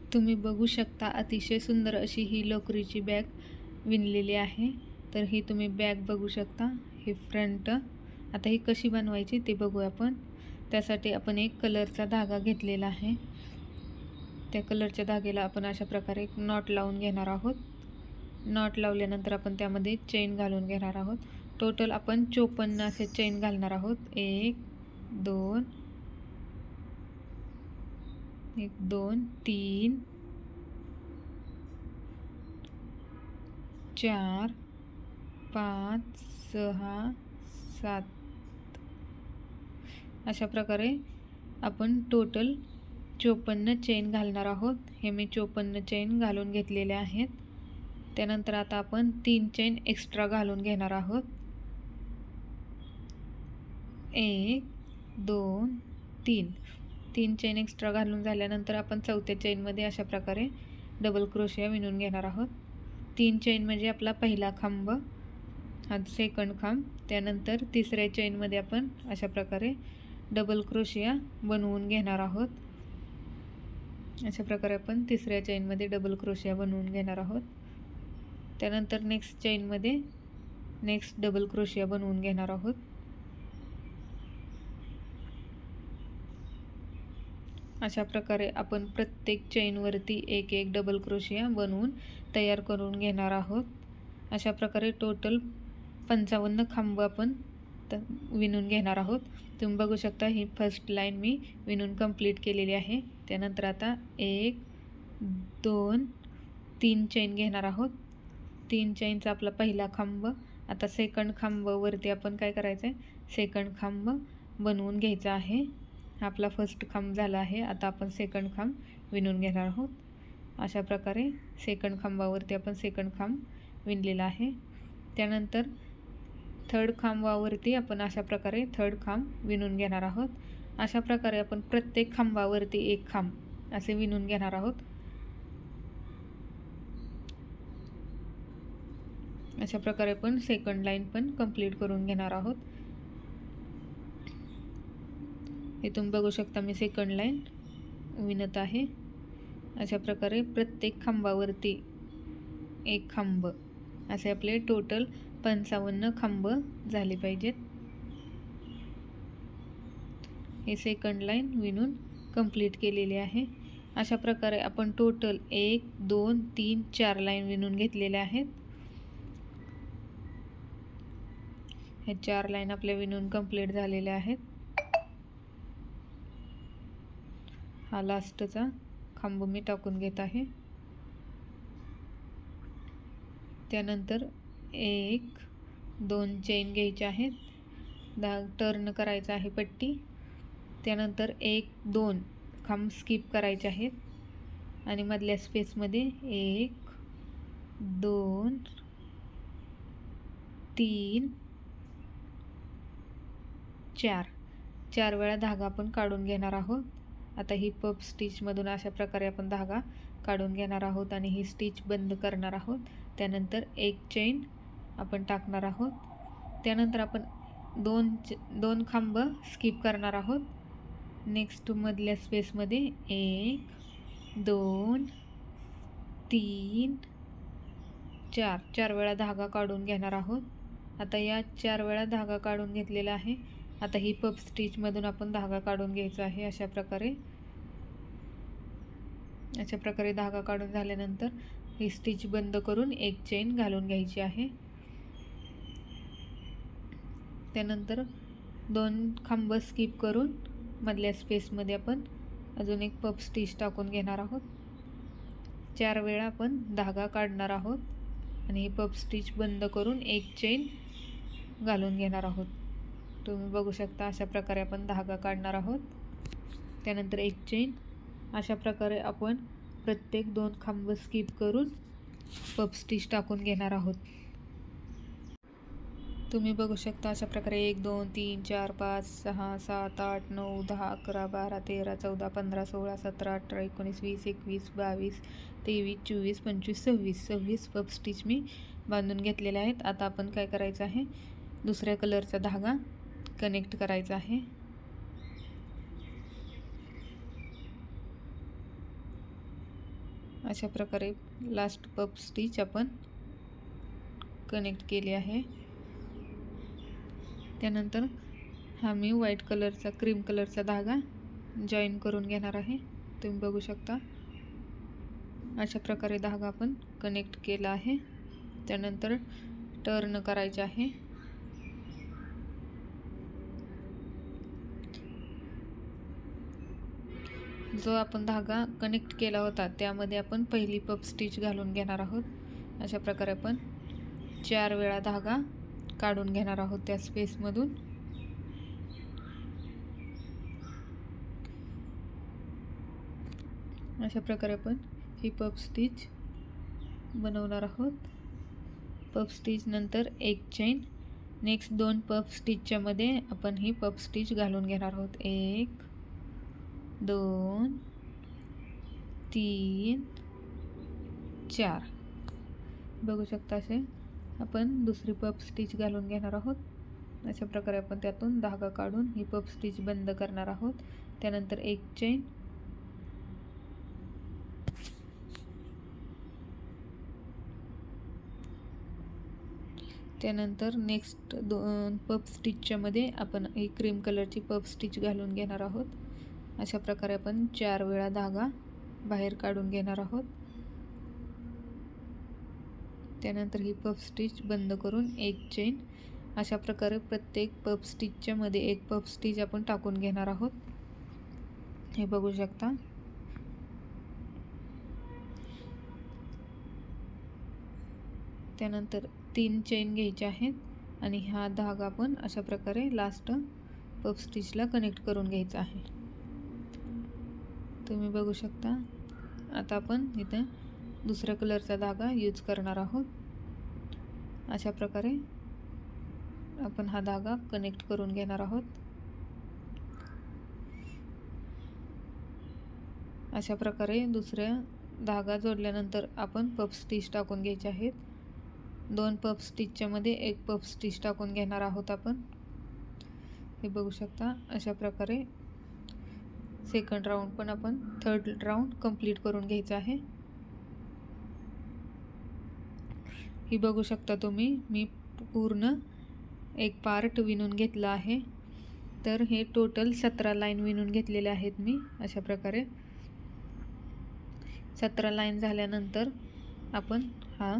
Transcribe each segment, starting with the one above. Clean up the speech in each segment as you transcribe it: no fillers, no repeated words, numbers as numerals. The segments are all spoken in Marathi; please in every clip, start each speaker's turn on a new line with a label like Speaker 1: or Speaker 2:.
Speaker 1: तुम्ही बघू शकता अतिशय सुंदर अशी ही लोकरीची बॅग विणलेली आहे। तर ही तुम्ही बॅग बघू शकता, हे फ्रंट। आता ही कशी बनवायची ते बघूया आपण। त्यासाठी आपण एक कलरचा धागा घेतलेला आहे। त्या कलरच्या धाग्याला आपण अशा प्रकारे एक नॉट लावून घेणार आहोत। नॉट लावल्यानंतर आपण त्यामध्ये चेन घालून घेणार आहोत। टोटल आपण 54 असे चेन घालणार आहोत। 1 2 1 2 3 4 5 6 7 अशा प्रकारे आपण टोटल 54 चेन घालणार आहोत। हे मी 54 चेन घालून घेतलेले आहेत। त्यानंतर आता आपण 3 चेन एक्स्ट्रा घालून घेणार आहोत। 1 2 3 चेन एक्स्ट्रा घालून झाल्यानंतर आपण चौथ्या चेनमध्ये अशा प्रकारे डबल क्रोशिया विणून घेणार आहोत। 3 चेन म्हणजे आपला पहिला खांब, हा सेकंड खांब। त्यानंतर तिसऱ्या चेनमध्ये आपण अशा प्रकारे डबल क्रोशिया बनवून घेणार आहोत। अशा प्रकारे आपण तिसऱ्या चेनमध्ये डबल क्रोशिया बनवून घेणार आहोत। त्यानंतर नेक्स्ट चेनमध्ये नेक्स्ट डबल क्रोशिया बनवून घेणार आहोत। अशा प्रकारे आपण प्रत्येक चेनवरती एक एक डबल क्रोशिया बनवून तयार करून घेणार आहोत। अशा प्रकारे टोटल 55 खांब आपण विणून घेणार आहोत। तुम्ही बघू शकता ही फर्स्ट लाईन मी विणून कंप्लीट केलेली आहे। त्यानंतर आता 1 2 3 चेन घेणार आहोत। 3 चेनचा आपला पहिला खांब। आता सेकंड खांबावरती आपण काय करायचं आहे, सेकंड खांब बनवून घ्यायचा आहे। आपला फर्स्ट खांब झाला आहे। आता आपण सेकंड खांब विणून घेणार आहोत। अशा प्रकारे सेकंड खांबावरती आपण सेकंड खांब विणलेला आहे। त्यानंतर थर्ड खांबावरती आपण अशा प्रकारे थर्ड खांब विणून घेणार आहोत। अशा प्रकारे आपण प्रत्येक खांबावरती एक खांब असे विणून घेणार आहोत। अशा प्रकारे आपण सेकंड लाईन पण कंप्लीट करून घेणार आहोत। हे तुम्ही बघू शकता मी सेकंड लाईन विणत आहे। अशा प्रकारे प्रत्येक खांबावरती एक खांब असे आपले टोटल 55 खांब झाले पाहिजेत। हे सेकंड लाईन विणून कंप्लीट केलेली आहे। अशा प्रकारे आपण टोटल 1 2 3 4 लाईन विणून घेतलेल्या आहेत। हे 4 लाईन आपल्या विणून कंप्लीट झालेल्या आहेत। हा लास्टचा खांब मी टाकून घेत आहे। त्यानंतर 1 2 चेन घ्यायचे आहेत, टर्न करायचा आहे पट्टी। त्यानंतर 1 2 खांब स्किप करायचे आहेत आणि मधल्या स्पेसमध्ये 1 2 3 4 वेळा धागा आपण काढून घेणार आहोत। आता ही पफ स्टिचमधून अशा प्रकारे आपण धागा काढून घेणार आहोत आणि ही स्टिच बंद करणार आहोत। त्यानंतर एक चेन आपण टाकणार आहोत। त्यानंतर आपण दोन खांब स्किप करणार आहोत। नेक्स्ट मधल्या स्पेसमध्ये 1 2 3 4 वेळा धागा काढून घेणार आहोत। आता या 4 वेळा धागा काढून घेतलेला आहे। आता ही पफ स्टिचमधून आपण धागा काढून घ्यायचा आहे। अशा प्रकारे धागा काढून झाल्यानंतर ही स्टिच बंद करून एक चेन घालून घ्यायची आहे। त्यानंतर 2 खांब स्किप करून मधल्या स्पेसमध्ये आपण अजून एक पफ स्टिच टाकून घेणार आहोत। 4 वेळा आपण धागा काढणार आहोत आणि ही पफ स्टिच बंद करून एक चेन घालून घेणार आहोत। तुम्ही बघू शकता अशा प्रकारे आपण धागा काढणार आहोत। त्यानंतर एक चेन। अशा प्रकारे आपण प्रत्येक 2 खांब स्किप करून पफ स्टिच टाकून घेणार आहोत। तुम्ही बघू शकता अशा प्रकारे 1 2 3 4 5 6 7 8 9 10 11 12 13 14 15 16 17 18 19 20 21 22 23 24 25 26 पफ स्टिच मी बांधून घेतलेले आहेत। आता आपण काय करायचं आहे, दुसऱ्या कलरचा धागा कनेक्ट करायचा आहे। अशा प्रकारे लास्ट पफ स्टिच आपण कनेक्ट केली आहे. त्यानंतर हा मी व्हाईट कलरचा क्रीम कलरचा धागा जॉईन करून घेणार आहे. तुम्ही बघू शकता अशा प्रकारे धागा आपण कनेक्ट केला आहे. त्यानंतर टर्न करायचे आहे. जो आपण धागा कनेक्ट केला होता त्यामध्ये आपण पहिली पफ स्टिच घालून घेणार आहोत. अशा प्रकारे आपण 4 वेळा धागा काढून घेणार आहोत त्या स्पेसमधून. अशा प्रकारे आपण ही पफ स्टिच बनवणार आहोत. पफ स्टिच नंतर एक चेन, नेक्स्ट 2 पफ स्टिचच्या मध्ये आपण ही पफ स्टिच घालून घेणार आहोत. 1 2 3 4 बघू शकता. असे आपण दुसरी पफ स्टिच घालून घेणार आहोत. अशा प्रकारे आपण त्यातून धागा काढून ही पफ स्टिच बंद करणार आहोत. त्यानंतर एक चेन, त्यानंतर नेक्स्ट 2 पफ स्टिचच्या मध्ये आपण एक क्रीम कलरची पफ स्टिच घालून घेणार आहोत. अशा प्रकारे आपण 4 वेळा धागा बाहेर काढून घेणार आहोत. त्यानंतर ही पफ स्टिच बंद करून एक चेन. अशा प्रकारे प्रत्येक पफ स्टिचच्या मध्ये एक पफ स्टिच आपण टाकून घेणार आहोत. हे बघू शकता. त्यानंतर 3 चेन घ्यायचे आहेत आणि हा धागा आपण अशा प्रकारे लास्ट पफ स्टिचला कनेक्ट करून घ्यायचा आहे. तुम्ही बघू शकता. आता आपण इथं दुसऱ्या कलरचा धागा यूज करणार आहोत. अशा प्रकारे आपण हा धागा कनेक्ट करून घेणार आहोत. अशा प्रकारे दुसऱ्या धागा जोडल्यानंतर आपण पफ स्टिच टाकून घ्यायचे आहेत. 2 पफ स्टिचच्या मध्ये एक पफ स्टिच टाकून घेणार आहोत आपण. हे बघू शकता. अशा प्रकारे सेकंड राऊंड पण आपण थर्ड राऊंड कंप्लीट करून घ्यायचा आहे. ही बघू शकता तुम्ही, मी पूर्ण एक पार्ट विणून घेतला आहे. तर हे टोटल 17 लाईन विणून घेतलेले आहेत मी. अशा प्रकारे 17 लाईन झाल्यानंतर आपण हा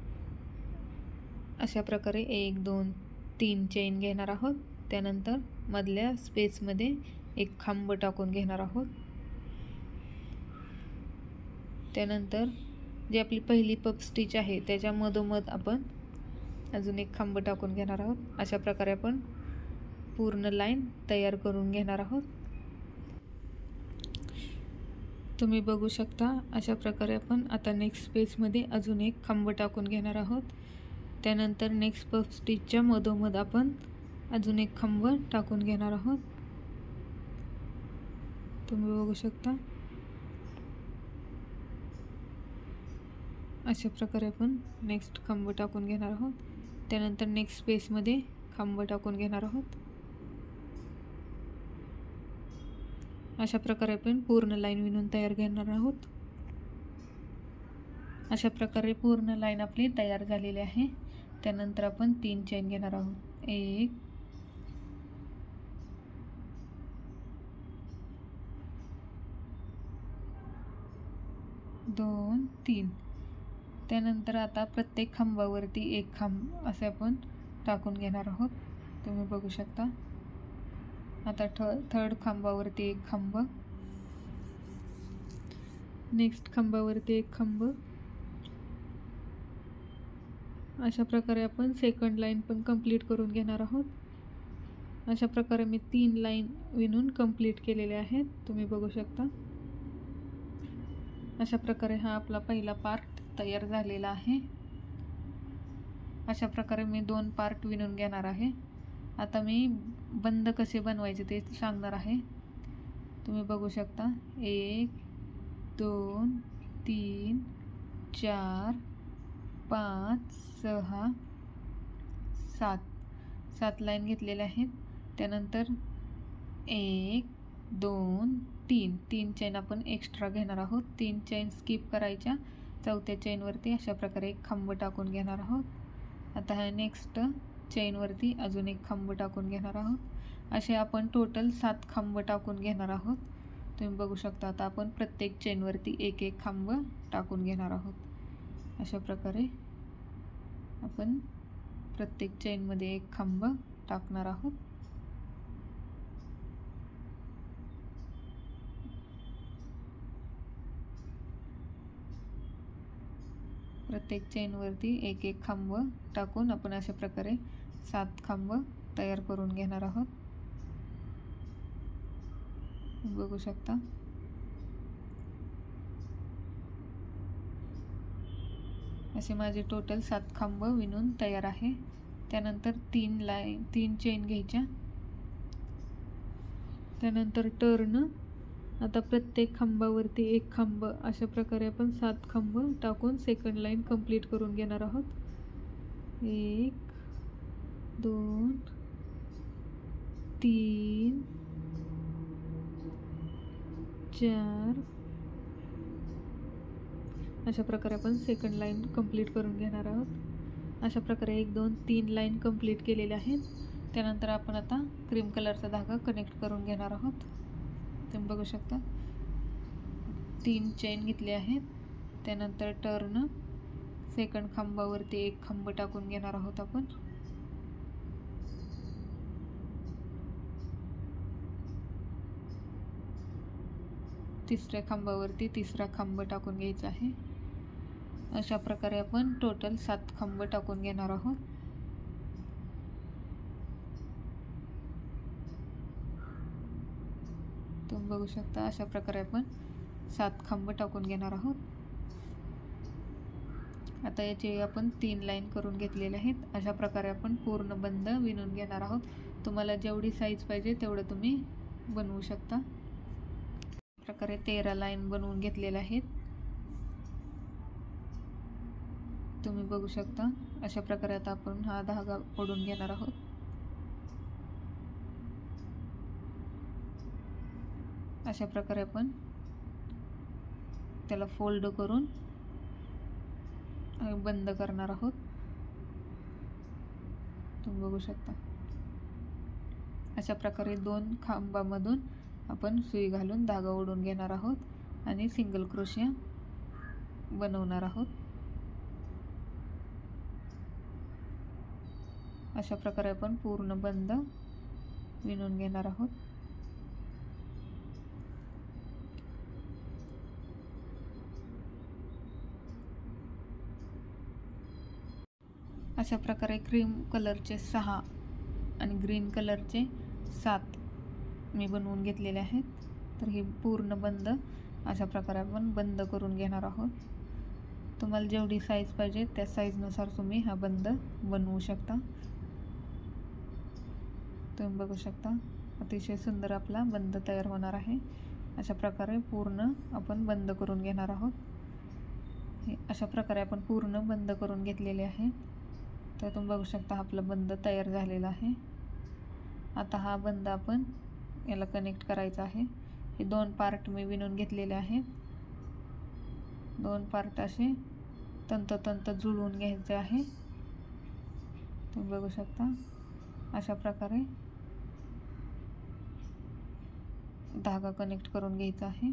Speaker 1: अशा प्रकारे 1 2 3 चेन घेणार आहोत. त्यानंतर मधल्या स्पेसमध्ये एक खांब टाकून घेणार आहोत. त्यानंतर जी आपली पहिली पफ स्टिच आहे त्याच्या मधोमध आपण अजून एक खांब टाकून घेणार आहोत. अशा प्रकारे आपण पूर्ण लाईन तयार करून घेणार आहोत. तुम्ही बघू शकता. अशा प्रकारे आपण आता नेक्स्ट स्पेसमध्ये अजून एक खांब टाकून घेणार आहोत. त्यानंतर नेक्स्ट पफ स्टिचच्या मधोमध आपण अजून एक खांब टाकून घेणार आहोत. तुम्ही बघू शकता. अशा प्रकारे आपण नेक्स्ट खांब टाकून घेणार आहोत. त्यानंतर नेक्स्ट स्पेसमध्ये खांब टाकून घेणार आहोत. अशा प्रकारे आपण पूर्ण लाईन विणून तयार घेणार आहोत. अशा प्रकारे पूर्ण लाईन आपली तयार झालेली आहे. त्यानंतर आपण 3 चेन घेणार आहोत. 1 2 3. त्यानंतर आता प्रत्येक खांबावरती एक खांब असे आपण टाकून घेणार आहोत. तुम्ही बघू शकता. आता थर्ड खांबावरती एक खांब, नेक्स्ट खांबावरती एक खांब. अशा प्रकारे आपण सेकंड लाईन पण कंप्लीट करून घेणार आहोत. अशा प्रकारे मी 3 लाईन विणून कंप्लीट केलेले आहेत. तुम्ही बघू शकता. अशा प्रकारे हा आपला पहिला पार्ट तयार झालेला आहे. अशा प्रकारे मी 2 पार्ट विणून घेणार आहे. आता मी बंद कसे बनवायचे ते सांगणार आहे. तुम्ही बघू शकता. 1 2 3 4 5 6 7 लाईन घेतलेल्या आहेत. त्यानंतर 1 2 तीन चेन आपण एक्स्ट्रा घेणार आहोत. 3 चेन स्किप करायच्या. चौथ्या चेनवरती अशा प्रकारे एक खांब टाकून घेणार आहोत. आता ह्या नेक्स्ट चेनवरती अजून एक खांब टाकून घेणार आहोत. असे आपण टोटल 7 खांब टाकून घेणार आहोत. तुम्ही बघू शकता. आता आपण प्रत्येक चेनवरती एक एक खांब टाकून घेणार आहोत. अशा प्रकारे आपण प्रत्येक चेनमध्ये एक खांब टाकणार आहोत. प्रत्येक चेनवरती एक एक खांब टाकून आपण अशा प्रकारे 7 खांब तयार करून घेणार आहोत. बघू शकता. असे माझे टोटल 7 खांब विणून तयार आहे. त्यानंतर 3 चेन घ्यायच्या. त्यानंतर टर्न. आता प्रत्येक खांबावरती एक खांब अशा प्रकारे आपण 7 खांब टाकून सेकंड लाईन कंप्लीट करून घेणार आहोत. 1 2 3 4 अशा प्रकारे आपण सेकंड लाईन कंप्लीट करून घेणार आहोत. अशा प्रकारे 1 2 3 लाईन कंप्लीट केलेल्या आहेत. त्यानंतर आपण आता क्रीम कलरचा धागा कनेक्ट करून घेणार आहोत. तुम्ही बघू शकता. 3 चेन घेतले आहेत. त्यानंतर टर्न. सेकंड खांबावरती एक खांब टाकून घेणार आहोत आपण. तिसऱ्या खांबावरती तिसरा खांब टाकून घ्यायचा आहे. अशा प्रकारे आपण टोटल 7 खांब टाकून घेणार आहोत. तुम्ही बघू शकता. अशा प्रकारे आपण 7 खांब टाकून घेणार आहोत. आता याचे आपण 3 लाईन करून घेतलेले आहेत. अशा प्रकारे आपण पूर्ण बंद विणून घेणार आहोत. तुम्हाला जेवढी साईज पाहिजे तेवढं तुम्ही बनवू शकता. प्रकारे 13 लाईन बनवून घेतलेल्या आहेत. तुम्ही बघू शकता. अशा प्रकारे आता आपण हा धागा ओढून घेणार आहोत. अशा प्रकारे आपण त्याला फोल्ड करून बंद करणार आहोत. तुम्ही बघू शकता. अशा प्रकारे 2 खांबामधून आपण सुई घालून धागा ओढून घेणार आहोत आणि सिंगल क्रोशिया बनवणार आहोत. अशा प्रकारे आपण पूर्ण बंद विणून घेणार आहोत. अशा प्रकारे क्रीम कलरचे 6 आणि ग्रीन कलरचे 7 मी बनवून घेतलेले आहेत. तर हे पूर्ण बंद अशा प्रकारे आपण बंद करून घेणार आहोत. तुम्हाला जेवढी साईज पाहिजे त्या साईजनुसार तुम्ही हा बंद बनवू शकता. तुम्ही बघू शकता. अतिशय सुंदर आपला बंद तयार होणार आहे. अशा प्रकारे पूर्ण आपण बंद करून घेणार आहोत. हे अशा प्रकारे आपण पूर्ण बंद करून घेतलेले आहे. तर तुम्ही बघू शकता आपला बंद तयार झालेला आहे. आता हा बंद आपण याला कनेक्ट करायचा आहे. हे 2 पार्ट मी विणून घेतलेले आहेत. 2 पार्ट असे तंतोतंत जुळवून घ्यायचे आहे. तुम्ही बघू शकता. अशा प्रकारे धागा कनेक्ट करून घ्यायचा आहे.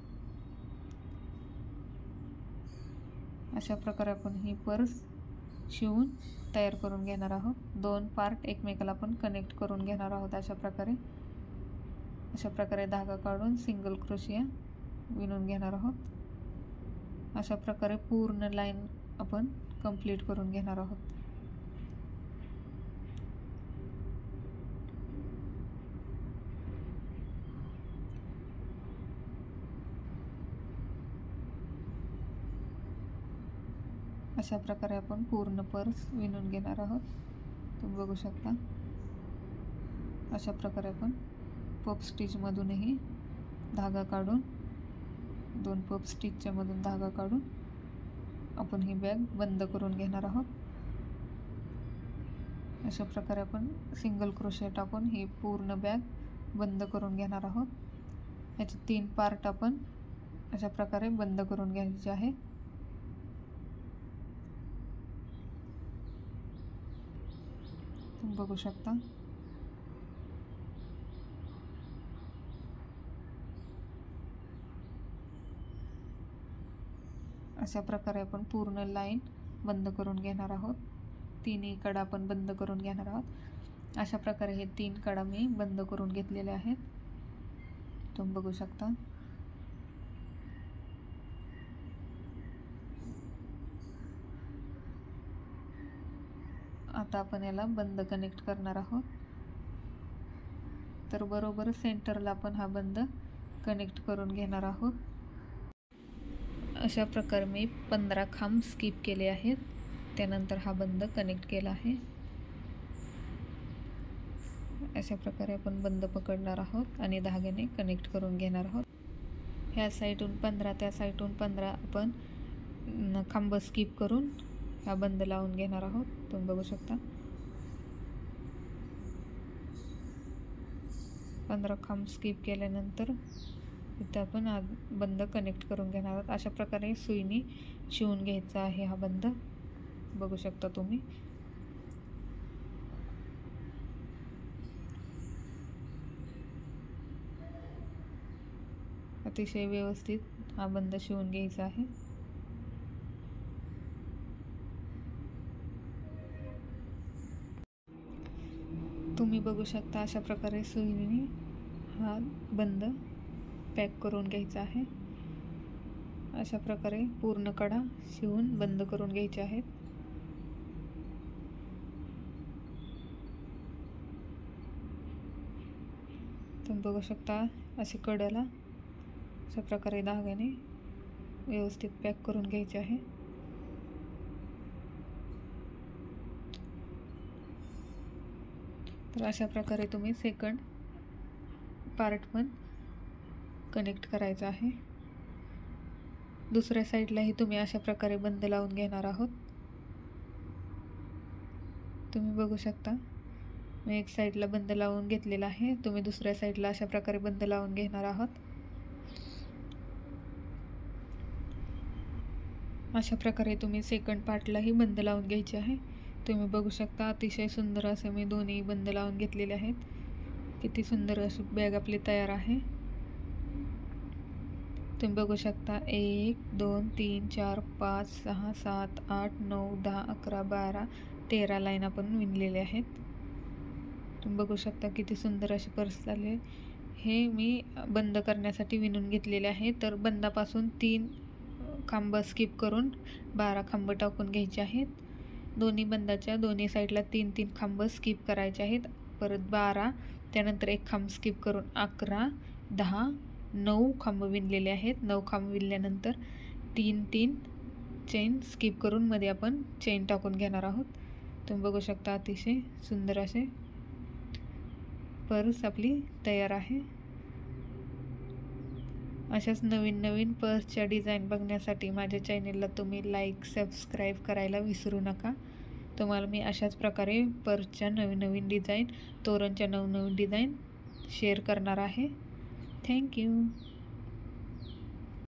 Speaker 1: अशा प्रकारे आपण ही पर्स शिवून तयार करून घेणार आहोत. 2 पार्ट एकमेकाला आपण कनेक्ट करून घेणार आहोत. अशा प्रकारे धागा काढून सिंगल क्रोशिया विणून घेणार आहोत. अशा प्रकारे पूर्ण लाईन आपण कंप्लीट करून घेणार आहोत. अशा प्रकारे आपण पूर्ण पर्स विणून घेणार आहोत. तुम्ही बघू शकता. अशा प्रकारे आपण पफ स्टिचमधूनही धागा काढून 2 पफ स्टिचच्या मधून धागा काढून आपण ही बॅग बंद करून घेणार आहोत. अशा प्रकारे आपण सिंगल क्रोशिया टाकून ही पूर्ण बॅग बंद करून घेणार आहोत. याचे 3 पार्ट आपण अशा प्रकारे बंद करून घ्यायचे आहे। तुम्ही बघू शकता। अशा प्रकारे आपण पूर्ण लाईन बंद करून घेणार आहोत। तिन्ही कडा आपण बंद करून घेणार आहोत। अशा प्रकारे हे 3 कडा मी बंद करून घेतलेले आहेत, तुम्ही बघू शकता। आता आपण याला बंद कनेक्ट करणार आहोत। तर बरोबर सेंटरला आपण हा बंद कनेक्ट करून घेणार आहोत। अशा प्रकारे मी 15 खांब स्किप केले आहेत, त्यानंतर हा बंद कनेक्ट केला आहे। अशा प्रकारे आपण बंद पकडणार आहोत आणि धाग्याने कनेक्ट करून घेणार आहोत। ह्या साईडून 15 त्या साईडून 15 आपण खांब स्किप करून हा बंद लावून घेणार आहोत, तुम्ही बघू शकता। 15 खांब स्किप केल्यानंतर इथे आपण हा बंद कनेक्ट करून घेणार आहोत। अशा प्रकारे सुईने शिवून घ्यायचा आहे हा बंद, बघू शकता तुम्ही। अतिशय व्यवस्थित हा बंद शिवून घ्यायचा आहे। तुम्ही बघू शकता अशा प्रकारे सुईने हा बंद पॅक करून घ्यायचा आहे। अशा प्रकारे पूर्ण कडा शिवून बंद करून घ्यायचे आहेत। तुम्ही बघू शकता असे कड्याला अशा प्रकारे धाग्याने व्यवस्थित पॅक करून घ्यायचे आहे। तर अशा प्रकारे तुम्ही सेकंड पार्ट पण कनेक्ट करायचा आहे। दुसऱ्या साईडलाही तुम्ही अशा प्रकारे बंद लावून घेणार आहोत, तुम्ही बघू शकता। मी एक साईडला बंद लावून घेतलेला आहे, तुम्ही दुसऱ्या साईडला अशा प्रकारे बंद लावून घेणार आहात। अशा प्रकारे तुम्ही सेकंड पार्टलाही बंद लावून घ्यायचे आहे, तुम्ही बघू शकता। अतिशय सुंदर असे मी दोन्ही बंद लावून घेतलेले आहेत। किती सुंदर अशी बॅग आपली तयार आहे, तुम्ही बघू शकता। 1 2 3 4 5 6 7 8 9 10 11 12 13 लाईन आपण विणलेले आहेत, तुम्ही बघू शकता। किती सुंदर अशी पर्स झाली आहे। हे मी बंद करण्यासाठी विणून घेतलेले आहे। तर बंदापासून 3 खांब स्किप करून 12 खांब टाकून घ्यायचे आहेत। दोन्ही बंदाच्या दोन्ही साईडला 3-3 खांब स्किप करायचे आहेत, परत 12, त्यानंतर 1 खांब स्किप करून 11 10 9 खांब विणलेले आहेत। 9 खांब विणल्यानंतर 3-3 चेन स्किप करून मध्ये आपण चेन टाकून घेणार आहोत, तुम्ही बघू शकता। अतिशय सुंदर असे पर्स आपली तयार आहे। अशाच नवीन नवीन पर्सच्या डिझाईन बघण्यासाठी माझ्या चॅनेलला तुम्ही लाईक सबस्क्राईब करायला विसरू नका। तुम्हाला मी अशाच प्रकारे पर्सच्या नवीन नवीन डिझाईन, तोरणच्या नवनवीन डिझाईन शेअर करणार आहे। थँक्यू।